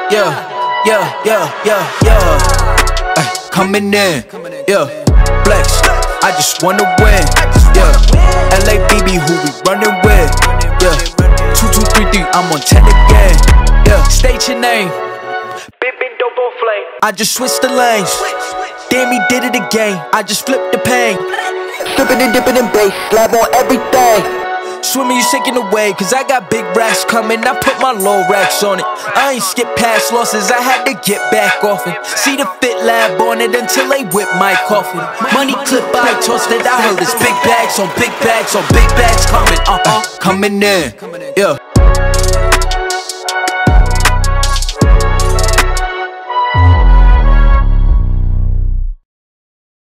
Ay, coming in, yeah. Flex, I just wanna win, yeah. LABB, who we running with, yeah. 2233, I'm on 10 again, yeah. State your name. Been dope on flame. I just switched the lanes. Damn, he did it again. I just flipped the pain. Stripping and dipping in bass, slab on everything. Swimming, you shaking away, cause I got big racks coming. I put my low racks on it. I ain't skip past losses, I had to get back off it. See the Fit Lab on it until they whip my coffin. Money clip, I tossed it, I heard it's big bags on big bags on big bags coming, coming in, yeah.